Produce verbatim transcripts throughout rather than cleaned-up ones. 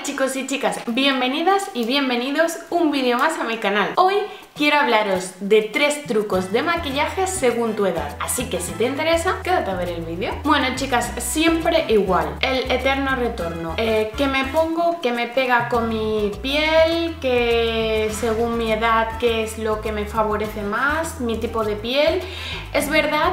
chicos y chicas, bienvenidas y bienvenidos un vídeo más a mi canal. Hoy quiero hablaros de tres trucos de maquillaje según tu edad, así que si te interesa, quédate a ver el vídeo. Bueno chicas, siempre igual, el eterno retorno. Eh, ¿Qué me pongo? ¿Qué me pega con mi piel? ¿Qué según mi edad, qué es lo que me favorece más? Mi tipo de piel. Es verdad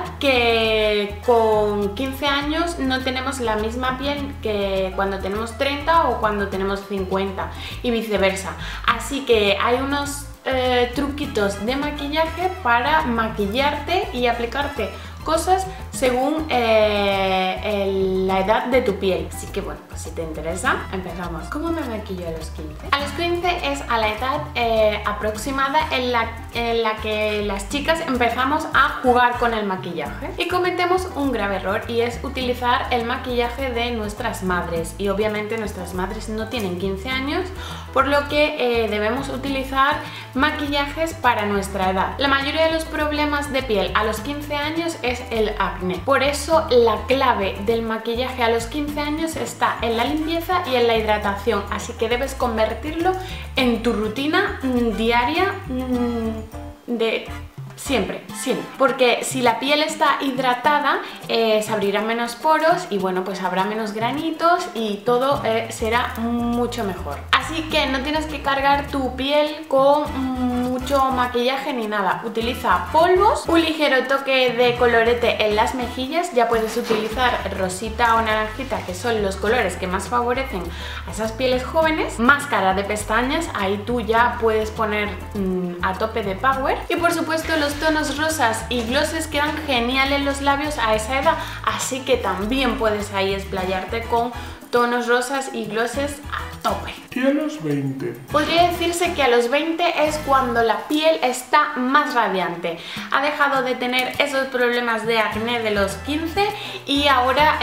que con quince años no tenemos la misma piel que cuando tenemos treinta o cuando tenemos cincuenta y viceversa, así que hay unos eh, truquitos de maquillaje para maquillarte y aplicarte cosas según eh, el, la edad de tu piel. Así que bueno, pues si te interesa, empezamos. ¿Cómo me maquillo a los quince? A los quince es a la edad eh, aproximada en la, en la que las chicas empezamos a jugar con el maquillaje y cometemos un grave error, y es utilizar el maquillaje de nuestras madres, y obviamente nuestras madres no tienen quince años, por lo que eh, debemos utilizar maquillajes para nuestra edad. La mayoría de los problemas de piel a los quince años es es el acné. Por eso la clave del maquillaje a los quince años está en la limpieza y en la hidratación, así que debes convertirlo en tu rutina mmm, diaria mmm, de siempre, siempre, porque si la piel está hidratada eh, se abrirán menos poros y bueno, pues habrá menos granitos y todo eh, será mucho mejor. Así que no tienes que cargar tu piel con mucho maquillaje ni nada. Utiliza polvos, un ligero toque de colorete en las mejillas. Ya puedes utilizar rosita o naranjita, que son los colores que más favorecen a esas pieles jóvenes. Máscara de pestañas, ahí tú ya puedes poner mmm, a tope de power. Y por supuesto los tonos rosas y glosses quedan genial en los labios a esa edad, así que también puedes ahí explayarte con tonos rosas y glosses a tope. ¿Y a los veinte? Podría decirse que a los veinte es cuando la piel está más radiante. Ha dejado de tener esos problemas de acné de los quince y ahora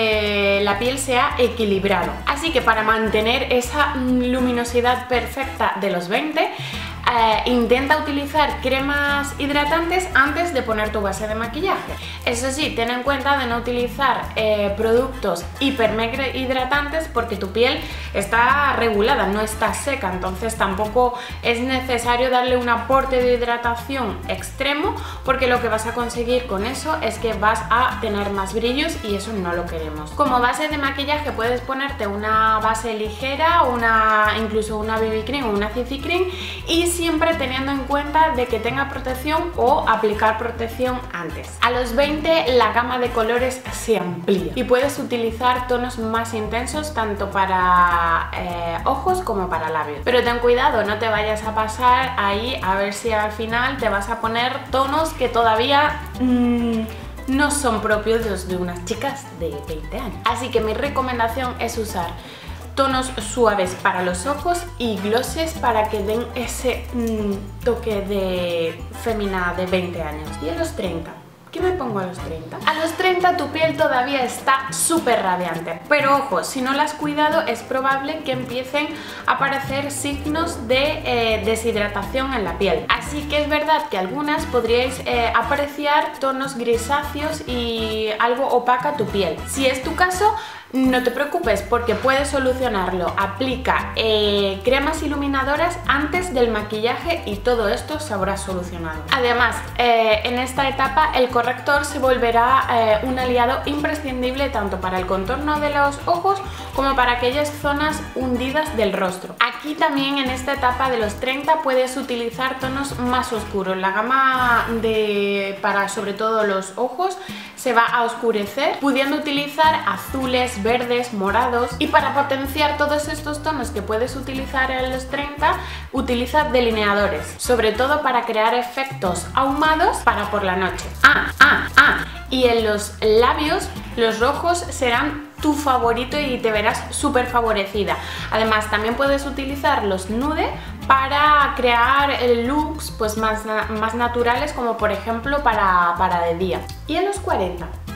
eh, la piel se ha equilibrado. Así que para mantener esa luminosidad perfecta de los veinte, Eh, intenta utilizar cremas hidratantes antes de poner tu base de maquillaje. Eso sí, ten en cuenta de no utilizar eh, productos hiper mega hidratantes, porque tu piel está regulada, no está seca, entonces tampoco es necesario darle un aporte de hidratación extremo, porque lo que vas a conseguir con eso es que vas a tener más brillos y eso no lo queremos. Como base de maquillaje puedes ponerte una base ligera, una, incluso una B B cream o una C C cream, y siempre teniendo en cuenta de que tenga protección o aplicar protección antes. A los veinte la gama de colores se amplía y puedes utilizar tonos más intensos tanto para eh, ojos como para labios. Pero ten cuidado, no te vayas a pasar ahí a ver si al final te vas a poner tonos que todavía mmm, no son propios de unas chicas de veinte años. Así que mi recomendación es usar tonos suaves para los ojos y glosses para que den ese mmm, toque de fémina de veinte años. Y a los treinta, ¿qué me pongo a los treinta? A los treinta tu piel todavía está súper radiante, pero ojo, si no la has cuidado es probable que empiecen a aparecer signos de eh, deshidratación en la piel. Así que es verdad que algunas podríais eh, apreciar tonos grisáceos y algo opaca tu piel. Si es tu caso, no te preocupes, porque puedes solucionarlo. Aplica eh, cremas iluminadoras antes del maquillaje y todo esto se habrá solucionado. Además, eh, en esta etapa el corrector se volverá eh, un aliado imprescindible tanto para el contorno de los ojos como para aquellas zonas hundidas del rostro. Aquí también en esta etapa de los treinta puedes utilizar tonos más oscuros. La gama de para sobre todo los ojos se va a oscurecer, pudiendo utilizar azules, verdes, morados, y para potenciar todos estos tonos que puedes utilizar en los treinta, utiliza delineadores, sobre todo para crear efectos ahumados para por la noche. Ah, ah, ah, y en los labios los rojos serán tu favorito y te verás súper favorecida. Además también puedes utilizar los nude para crear looks pues más, más naturales, como por ejemplo para, para de día. Y a los cuarenta,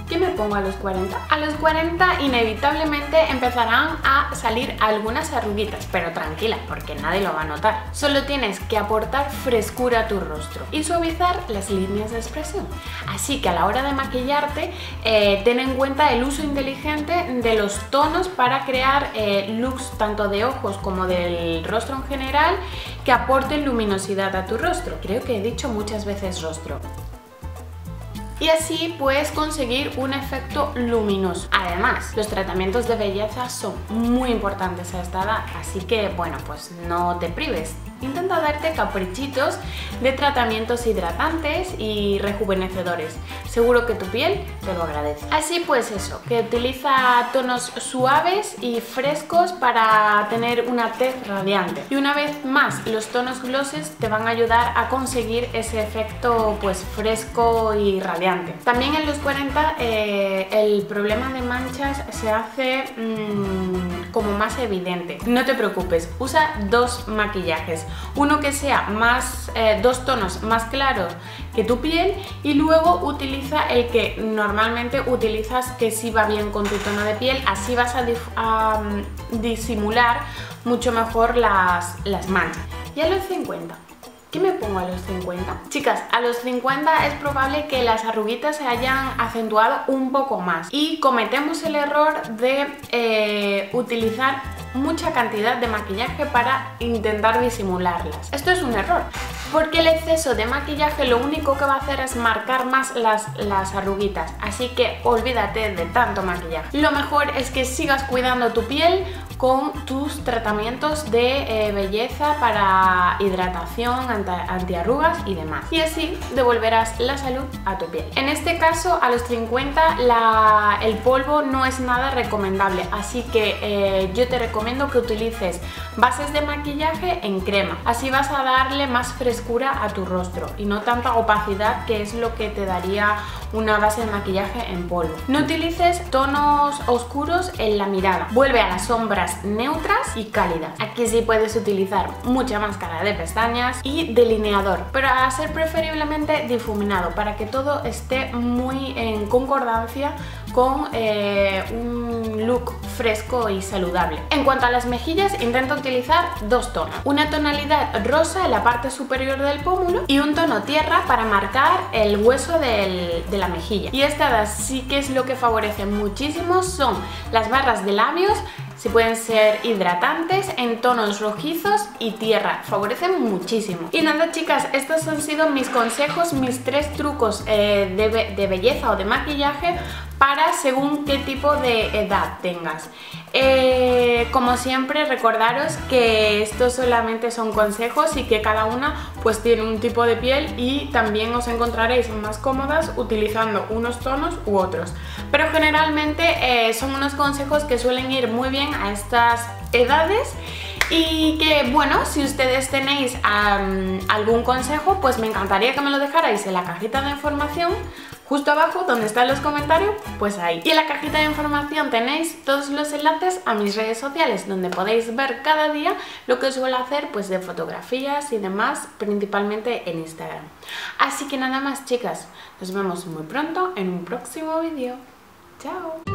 ¿Qué me pongo a los cuarenta? A los cuarenta inevitablemente empezarán a salir algunas arruguitas, pero tranquila, porque nadie lo va a notar. Solo tienes que aportar frescura a tu rostro y suavizar las líneas de expresión. Así que a la hora de maquillarte, eh, ten en cuenta el uso inteligente de los tonos para crear eh, looks tanto de ojos como del rostro en general que aporten luminosidad a tu rostro. Creo que he dicho muchas veces rostro. Y así puedes conseguir un efecto luminoso. Además, los tratamientos de belleza son muy importantes a esta edad, así que bueno, pues no te prives. Intenta darte caprichitos de tratamientos hidratantes y rejuvenecedores. Seguro que tu piel te lo agradece. Así pues eso, que utiliza tonos suaves y frescos para tener una tez radiante. Y una vez más, los tonos glosses te van a ayudar a conseguir ese efecto pues fresco y radiante. También en los cuarenta eh, el problema de manchas se hace mmm, como más evidente. No te preocupes, usa dos maquillajes. Uno que sea más, eh, dos tonos más claros que tu piel y luego utiliza el que normalmente utilizas que sí va bien con tu tono de piel, así vas a, a um, disimular mucho mejor las, las manchas. Y a los cincuenta. ¿Qué me pongo a los cincuenta? Chicas, a los cincuenta es probable que las arruguitas se hayan acentuado un poco más y cometemos el error de eh, utilizar mucha cantidad de maquillaje para intentar disimularlas. Esto es un error, porque el exceso de maquillaje lo único que va a hacer es marcar más las, las arruguitas, así que olvídate de tanto maquillaje. Lo mejor es que sigas cuidando tu piel con tus tratamientos de eh, belleza para hidratación, anti antiarrugas y demás. Y así devolverás la salud a tu piel. En este caso, a los cincuenta, la, el polvo no es nada recomendable, así que eh, yo te recomiendo que utilices bases de maquillaje en crema. Así vas a darle más frescura a tu rostro y no tanta opacidad, que es lo que te daría una base de maquillaje en polvo. No utilices tonos oscuros en la mirada. Vuelve a las sombras neutras y cálidas. Aquí sí puedes utilizar mucha máscara de pestañas y delineador, pero a ser preferiblemente difuminado para que todo esté muy en concordancia con eh, un look fresco y saludable. En cuanto a las mejillas, intenta utilizar dos tonos. Una tonalidad rosa en la parte superior del pómulo y un tono tierra para marcar el hueso del, de la mejilla. Y esta sí que es lo que favorece muchísimo, son las barras de labios. Si pueden ser hidratantes en tonos rojizos y tierra, favorecen muchísimo. Y nada, chicas, estos han sido mis consejos, mis tres trucos eh, de, be de belleza o de maquillaje para según qué tipo de edad tengas. Eh, como siempre, recordaros que estos solamente son consejos y que cada una pues tiene un tipo de piel y también os encontraréis más cómodas utilizando unos tonos u otros. Pero generalmente eh, son unos consejos que suelen ir muy bien a estas edades. Y que bueno, si ustedes tenéis um, algún consejo, pues me encantaría que me lo dejarais en la cajita de información justo abajo donde están los comentarios, pues ahí. Y en la cajita de información tenéis todos los enlaces a mis redes sociales, donde podéis ver cada día lo que suelo hacer pues de fotografías y demás, principalmente en Instagram. Así que nada más, chicas, nos vemos muy pronto en un próximo vídeo. ¡Chao!